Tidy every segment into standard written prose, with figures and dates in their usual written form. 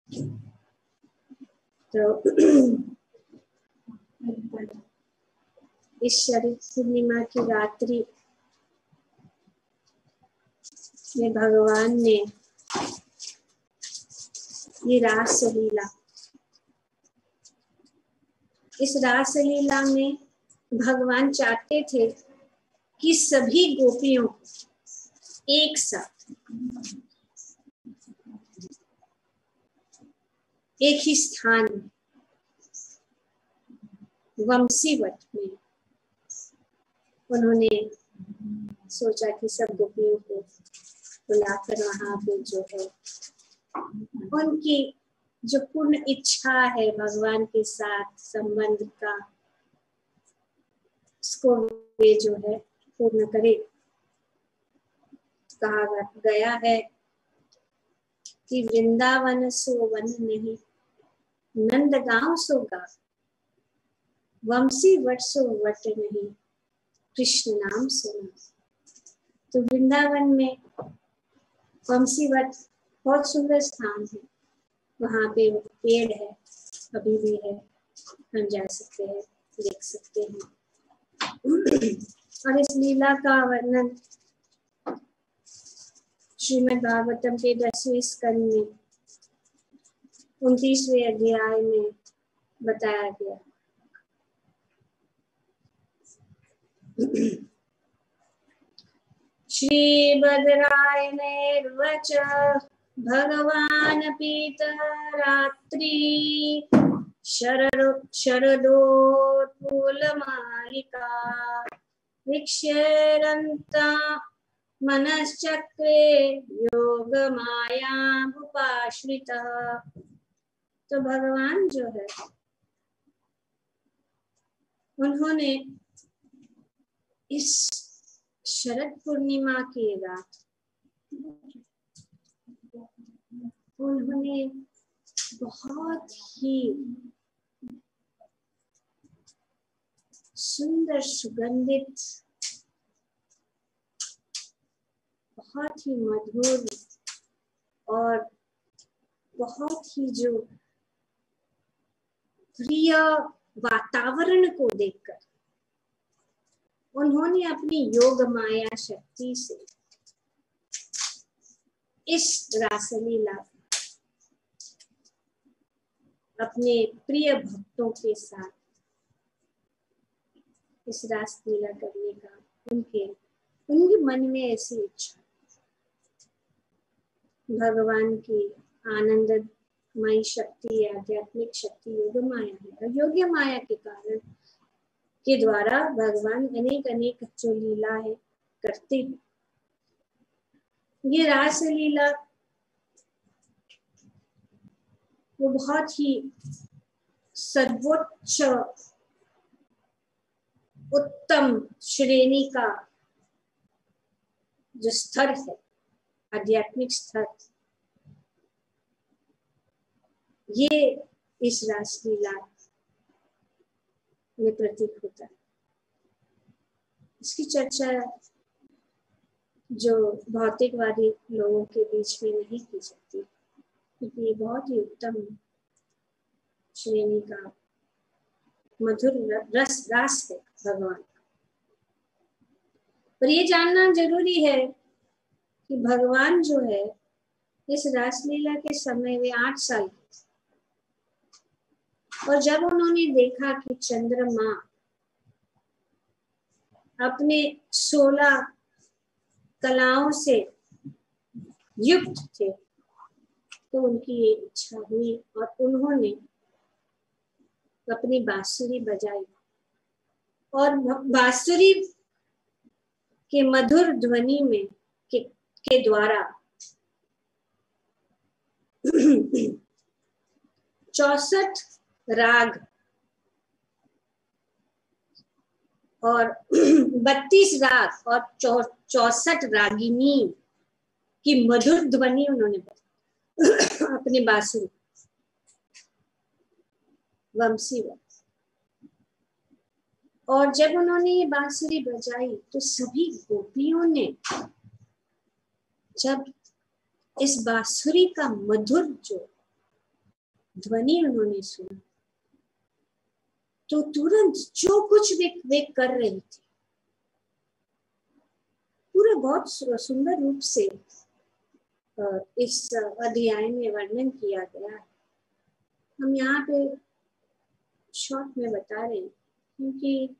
तो इस शरद पूर्णिमा की रात्रि में भगवान ने ये रास लीला, इस रास लीला में भगवान चाहते थे कि सभी गोपियों को एक साथ एक ही स्थान में वंशीवट में उन्होंने सोचा कि सब गोपियों को बुलाकर वहां पे जो है उनकी जो पूर्ण इच्छा है भगवान के साथ संबंध का, उसको वे जो है पूर्ण करे। कहा गया है कि वृंदावन सो वन नहीं, नंदगांव सो गांव, वंशी वट सो वट नहीं, कृष्ण नाम सो नाम। तो वृंदावन में वंशी वट बहुत सुंदर स्थान है, वहां पे पेड़ है, अभी भी है, हम जा सकते हैं, देख सकते हैं। और इस लीला का वर्णन श्रीमद् भागवतम के 10वें स्कंद में 29वें अध्याय में बताया गया। श्रीभद्रायणैर्वच भगवान पीतरात्रि शरदोत्फुल्लमालिका वीक्ष्यरन्ता मनश्चक्रे योगमायामुपाश्रितः। तो भगवान जो है उन्होंने इस शरद पूर्णिमा की रात उन्होंने बहुत ही सुंदर सुगंधित, बहुत ही मधुर और बहुत ही जो प्रिय वातावरण को देखकर उन्होंने अपनी योग माया शक्ति से इस रासलीला अपने प्रिय भक्तों के साथ इस रासलीला करने का उनके मन में ऐसी इच्छा, भगवान की आनंदमयी शक्ति, आध्यात्मिक शक्ति योग माया है, और योग माया के कारण के द्वारा भगवान अनेक अनेक जो लीला है करते हैं। ये रास लीला वो बहुत ही सर्वोच्च उत्तम श्रेणी का जो स्तर है, आध्यात्मिक स्तर, ये इस रास लीला में प्रतीक होता है। इसकी चर्चा जो भौतिकवादी लोगों के बीच में नहीं की सकती, क्योंकि ये बहुत ही उत्तम श्रेणी का मधुर रास है भगवान का। पर ये जानना जरूरी है कि भगवान जो है इस रासलीला के समय वे 8 साल के थे, और जब उन्होंने देखा कि चंद्रमा अपने 16 कलाओं से युक्त थे, तो उनकी ये इच्छा हुई और उन्होंने अपनी बांसुरी बजाई, और बांसुरी के मधुर ध्वनि में के द्वारा 64 राग और 32 राग और 64 रागिनी की मधुर ध्वनि उन्होंने अपनी बांसुरी वंशी में। और जब उन्होंने ये बांसुरी बजाई तो सभी गोपियों ने जब इस बांसुरी का मधुर जो ध्वनि उन्होंने सुना तो तुरंत जो कुछ भी वे कर रही थी पूरा बहुत सुंदर रूप से इस अध्याय में वर्णन किया गया है। हम यहाँ पे शॉर्ट में बता रहे हैं क्योंकि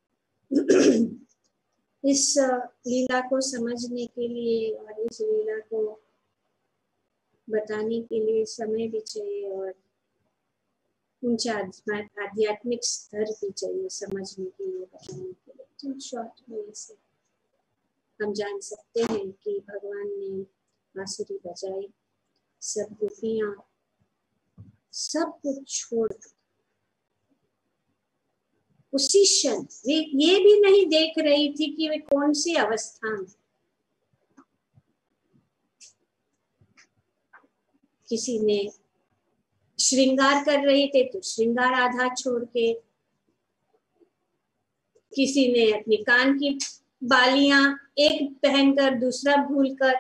इस लीला को समझने के लिए और इस लीला को बताने के लिए समय भी चाहिए और ऊंचा आध्यात्मिक स्तर भी चाहिए समझने के लिए, बताने के लिए। तो शॉर्ट में से हम जान सकते हैं कि भगवान ने बांसुरी बजाई, सब गोपियां सब कुछ छोड़ उसी क्षण वे ये भी नहीं देख रही थी कि वे कौन सी अवस्था में, किसी ने श्रृंगार कर रहे थे तो श्रृंगार आधा छोड़ के, किसी ने अपनी कान की बालियां एक पहनकर दूसरा भूलकर,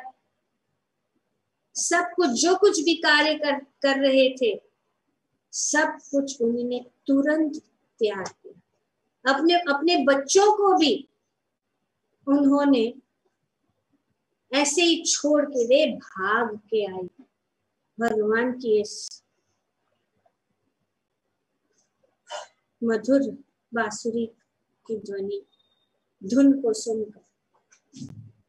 सब कुछ जो कुछ भी कार्य कर रहे थे सब कुछ उन्होंने तुरंत त्याग किया। अपने बच्चों को भी उन्होंने ऐसे ही छोड़ के वे भाग के आई भगवान की इस मधुर बांसुरी की ध्वनि धुन को सुनकर।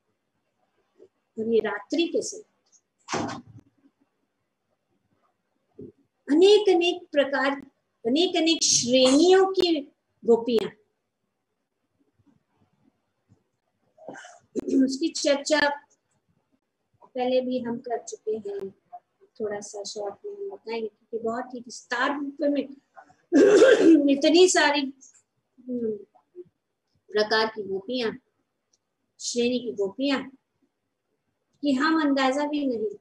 और ये रात्रि के समय अनेक अनेक प्रकार, अनेक अनेक श्रेणियों की गोपियां, उसकी चर्चा पहले भी हम कर चुके हैं, थोड़ा सा शॉर्ट में हम बताएंगे क्योंकि बहुत ही विस्तार रूप में इतनी सारी प्रकार की गोपियां, श्रेणी की गोपियां कि हम अंदाजा भी नहीं।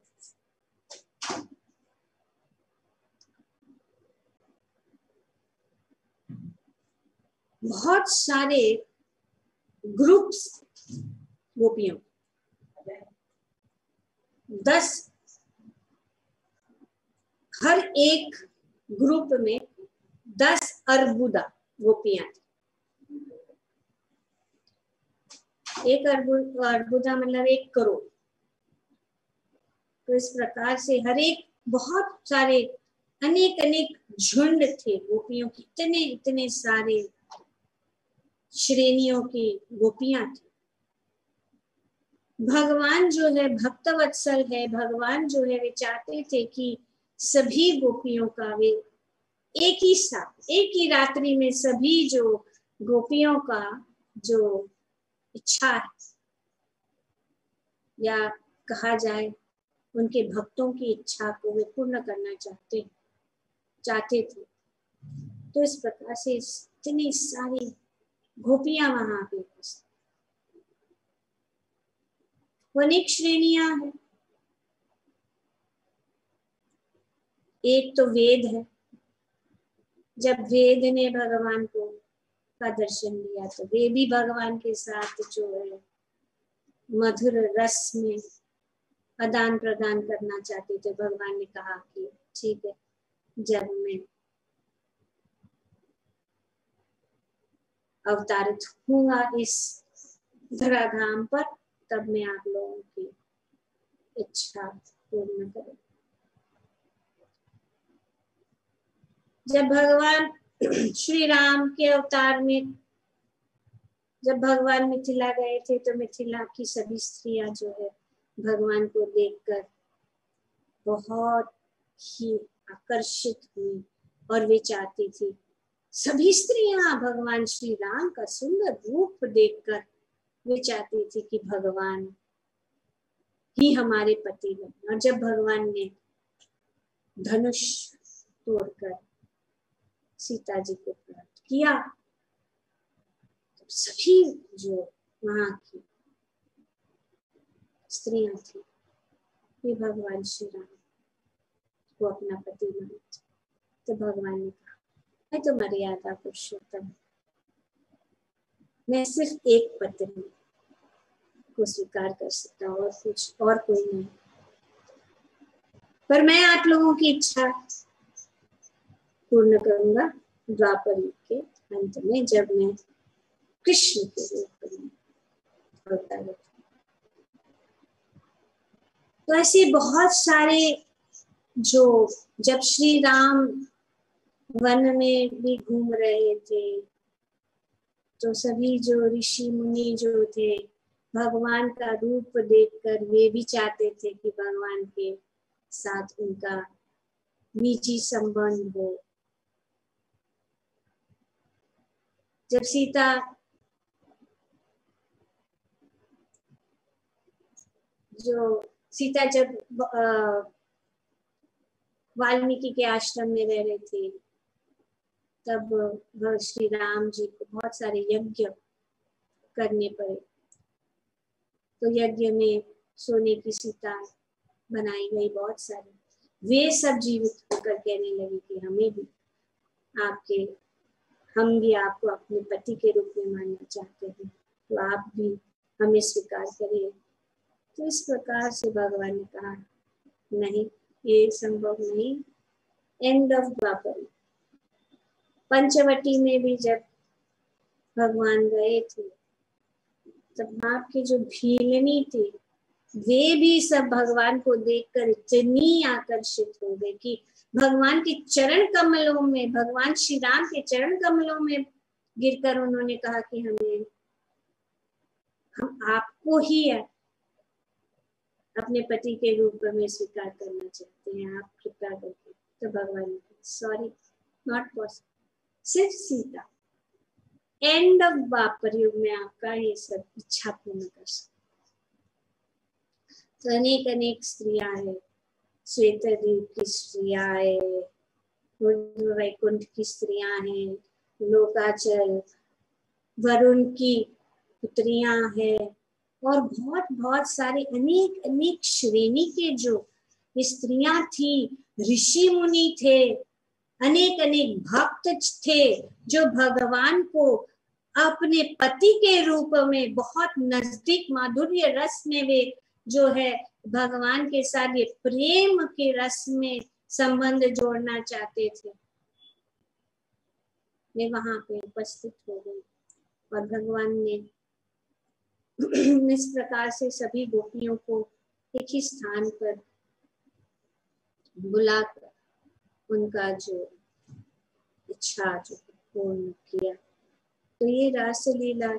बहुत सारे ग्रुप्स गोपियों, 10 हर एक ग्रुप में 10 अर्बुदा गोपियां थी। एक अर्बुदा मतलब 1 करोड़। तो इस प्रकार से हर एक बहुत सारे अनेक अनेक झुंड थे गोपियों की, इतने सारे श्रेणियों की गोपियां थी। भगवान जो है भक्तवत्सल है, भगवान जो है वे चाहते थे कि सभी गोपियों का वे एक ही साथ एक ही रात्रि में सभी जो गोपियों का जो इच्छा है या कहा जाए उनके भक्तों की इच्छा को वे पूर्ण करना चाहते थे। तो इस प्रकार से इतनी सारी गोपियां वहां पे अनेक श्रेणियां हैं। एक तो वेद है, जब वेद ने भगवान को का दर्शन दिया तो वे भी भगवान के साथ जो है मधुर रस में आदान प्रदान करना चाहते थे। भगवान ने कहा कि ठीक है, जब मैं अवतारित होऊंगा इस धराधाम पर तब मैं आप लोगों की इच्छा पूर्ण करूं। जब भगवान श्री राम के अवतार में जब भगवान मिथिला गए थे तो मिथिला की सभी स्त्रियां जो है भगवान को देखकर बहुत ही आकर्षित हुई और वे चाहती थी, सभी स्त्रियां भगवान श्री राम का सुंदर रूप देखकर वे चाहती थी कि भगवान ही हमारे पति बने। और जब भगवान ने धनुष तोड़कर सीता जी को प्राप्त किया तो सभी जो वहां की स्त्रियां थी वे भगवान श्री राम को अपना पति माने। तो भगवान ने कहा, मैं तो मर्यादा पुरुषोत्तम, मैं सिर्फ एक पत्नी को स्वीकार कर सकता हूँ और कुछ और कोई नहीं, पर मैं आप लोगों की इच्छा पूर्ण करूंगा द्वापर युग के अंत में, जब मैं कृष्ण के रूप में अवतार हूँ। तो ऐसे बहुत सारे जो जब श्री राम वन में भी घूम रहे थे तो सभी जो ऋषि मुनि जो थे भगवान का रूप देखकर वे भी चाहते थे कि भगवान के साथ उनका निजी संबंध हो। जब सीता जब वाल्मीकि के आश्रम में रह रहे थे तब श्री राम जी को बहुत सारे यज्ञ करने पड़े। तो यज्ञ में सोने की सीता बनाई गई बहुत सारी, वे सब जीवित होकर कहने लगे कि हमें भी हम भी आपको अपने पति के रूप में मानना चाहते हैं, तो आप भी हमें स्वीकार करिए। तो इस प्रकार से भगवान ने कहा नहीं, ये संभव नहीं। एंड ऑफ द्वापर। पंचवटी में भी जब भगवान गए थे तब आपके जो भीलनी थी वे भी सब भगवान को देखकर इतनी आकर्षित हो गए कि भगवान के चरण कमलों में, भगवान श्री राम के चरण कमलों में गिरकर उन्होंने कहा कि हम आपको ही अपने पति के रूप में स्वीकार करना चाहते हैं, आप कृपा करके। तो भगवान ने सॉरी, नॉट पॉसिबल। सिर्फ सीता एंड ऑफ द्वापर युग में आपका ये सब इच्छा पूर्ण कर सकते। तो अनेक अनेक स्त्रियां हैं, श्वेतद्वीप की स्त्रियां है, वैकुंठ की स्त्रियां हैं, लोकाचल वरुण की पुत्रियां हैं, और बहुत बहुत सारे अनेक अनेक श्रेणी के जो स्त्रियां थी, ऋषि मुनि थे, अनेक अनेक भक्त थे जो भगवान को अपने पति के रूप में बहुत नजदीक माधुर्य रस में वे जो है भगवान के साथ ये प्रेम के रस में संबंध जोड़ना चाहते थे, वे वहां पे उपस्थित हो गए। और भगवान ने इस प्रकार से सभी गोपियों को एक ही स्थान पर बुलाकर उनका जो इच्छा जो पूर्ण किया। तो ये रासलीला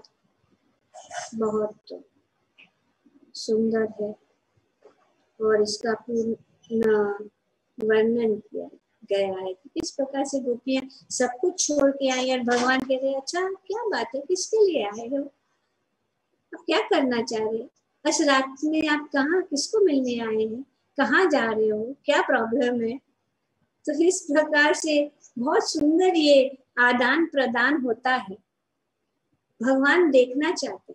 बहुत सुंदर है और इसका पूर्ण वर्णन किया गया है। किस प्रकार से गोपियां सब कुछ छोड़ के आई और भगवान कह रहे अच्छा क्या बात है, किसके लिए आए हो, आप क्या करना चाह रहे, बस रात में आप कहाँ किसको मिलने आए हैं, कहाँ जा रहे हो, क्या प्रॉब्लम है। तो इस प्रकार से बहुत सुंदर ये आदान प्रदान होता है। भगवान देखना चाहते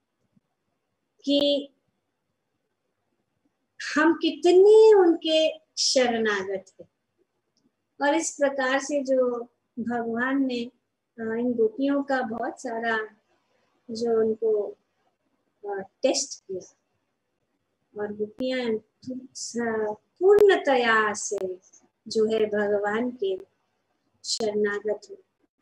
कि हम कितने उनके शरणागत हैं। और इस प्रकार से जो भगवान ने इन गोपियों का बहुत सारा जो उनको टेस्ट किया और गोपियां पूर्णतया से जो है भगवान के शरणागत हो।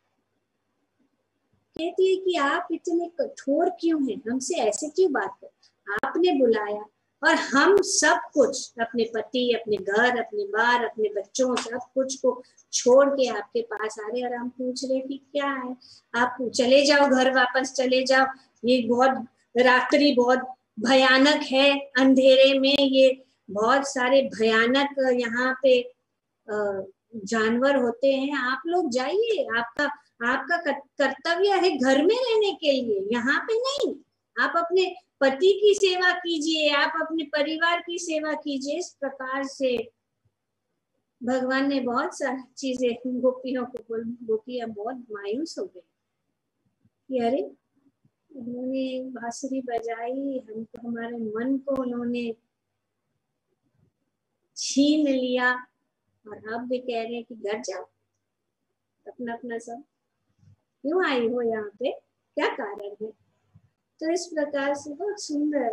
कहती है कि आप इतने कठोर क्यों हैं, हमसे ऐसे क्यों बात कर, आपने बुलाया और हम सब कुछ अपने पति, अपने घर, अपने बार, अपने बच्चों, सब कुछ को छोड़ के आपके पास आ रहे और हम पूछ रहे कि क्या है, आप चले जाओ घर, वापस चले जाओ, ये बहुत रात्रि बहुत भयानक है, अंधेरे में ये बहुत सारे भयानक यहाँ पे जानवर होते हैं, आप लोग जाइए, आपका कर्तव्य है घर में रहने के लिए, यहाँ पे नहीं। आप अपने पति की सेवा कीजिए, आप अपने परिवार की सेवा कीजिए। इस प्रकार से भगवान ने बहुत सारी चीजें गोपियों को बोल, गोपियां बहुत मायूस हो गई कि अरे उन्होंने बांसुरी बजाई, हमको हमारे मन को उन्होंने छीन लिया और अब भी कह रहे हैं कि घर जाओ, अपना अपना सब क्यों आई हो यहाँ पे, क्या कारण है। तो इस प्रकार से बहुत सुंदर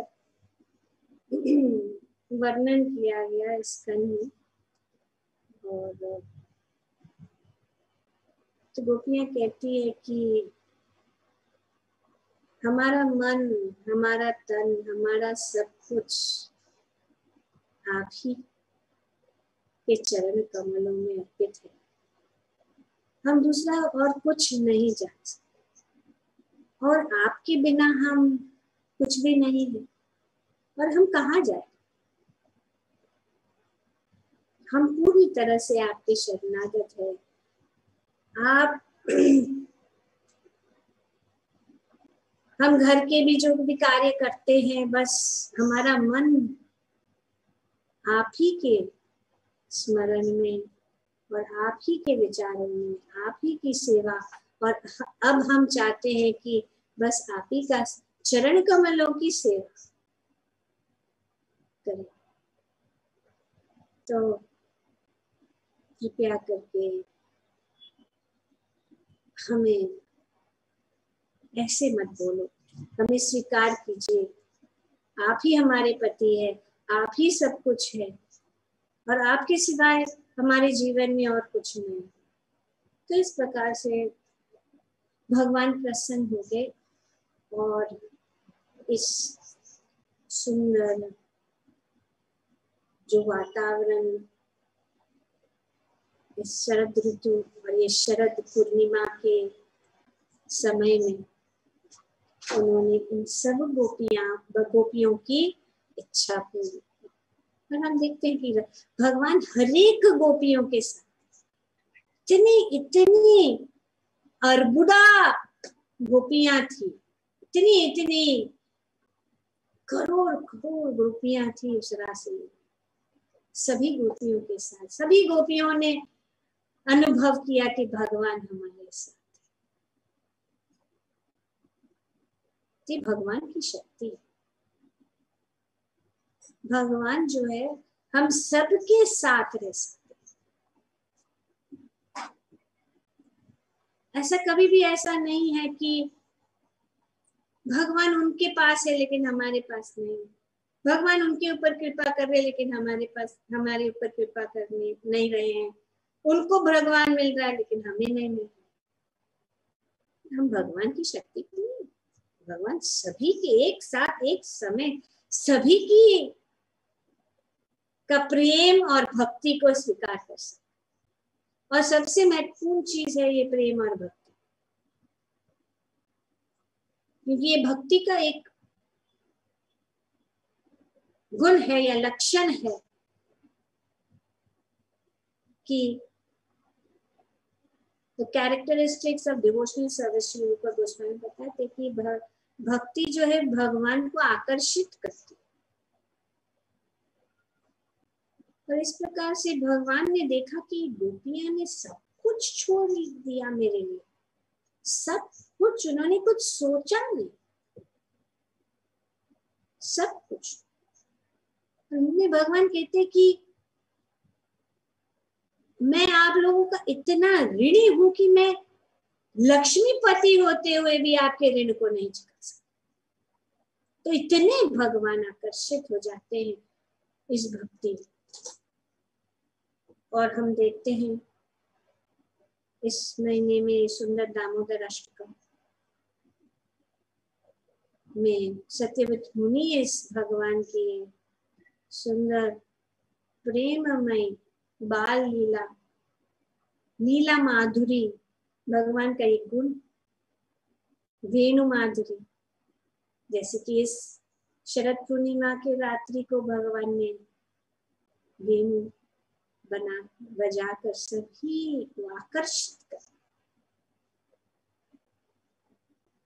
वर्णन किया गया इस स्कंद में। और तो गोपियां कहती है कि हमारा मन, हमारा तन, हमारा सब कुछ आप ही के चरण कमलों में अर्पित है। हम दूसरा और कुछ नहीं जान सकते और आपके बिना हम कुछ भी नहीं है। और हम कहाँ जाए? हम पूरी तरह से आपके शरणागत है। आप हम घर के भी जो भी कार्य करते हैं, बस हमारा मन आप ही के स्मरण में और आप ही के विचारों में, आप ही की सेवा। और अब हम चाहते हैं कि बस आप ही का चरण कमलों की सेवा करें। तो कृपया करके हमें ऐसे मत बोलो, हमें स्वीकार कीजिए। आप ही हमारे पति है, आप ही सब कुछ है और आपके सिवाय हमारे जीवन में और कुछ नहीं। तो इस प्रकार से भगवान प्रसन्न हो गए और इस सुंदर जो वातावरण, इस शरद ऋतु और ये शरद पूर्णिमा के समय में उन्होंने इन सब गोपियों की इच्छा पूरी। और हम देखते हैं कि भगवान हरेक गोपियों के साथ इतनी अरबुदा गोपियां थी, इतनी करोड़ गोपियां थी उस राशि में। सभी गोपियों के साथ सभी गोपियों ने अनुभव किया कि भगवान हमारे साथ। ये भगवान की शक्ति है। भगवान जो है हम सबके साथ रह सकते हैं। ऐसा कभी भी ऐसा नहीं है कि भगवान उनके पास है लेकिन हमारे पास नहीं। भगवान उनके ऊपर कृपा कर रहे लेकिन हमारे ऊपर कृपा करने नहीं रहे हैं। उनको भगवान मिल रहा है लेकिन हमें नहीं मिल रहा। हम भगवान की शक्ति को नहीं, भगवान सभी के एक साथ एक समय सभी की का प्रेम और भक्ति को स्वीकार कर सकते। और सबसे महत्वपूर्ण चीज है ये प्रेम और भक्ति, क्योंकि ये भक्ति का एक गुण है या लक्षण है कि the characteristics of devotional service Goswami बताते कि भक्ति जो है भगवान को आकर्षित करती है। और इस प्रकार से भगवान ने देखा कि गोपियां ने सब कुछ छोड़ दिया मेरे लिए, सब कुछ, उन्होंने कुछ सोचा नहीं, सब कुछ। उन्होंने भगवान कहते कि मैं आप लोगों का इतना ऋणी हूं कि मैं लक्ष्मीपति होते हुए भी आपके ऋण को नहीं चुका सकता। तो इतने भगवान आकर्षित हो जाते हैं इस भक्ति। और हम देखते हैं इस महीने में सुंदर दामोदर अष्टकम में सत्यवत मुनि इस भगवान की सुंदर प्रेममय बाल लीला माधुरी, भगवान का एक गुण वेणु माधुरी। जैसे कि इस शरद पूर्णिमा के रात्रि को भगवान ने वेणु बजाकर सभी को आकर्षित,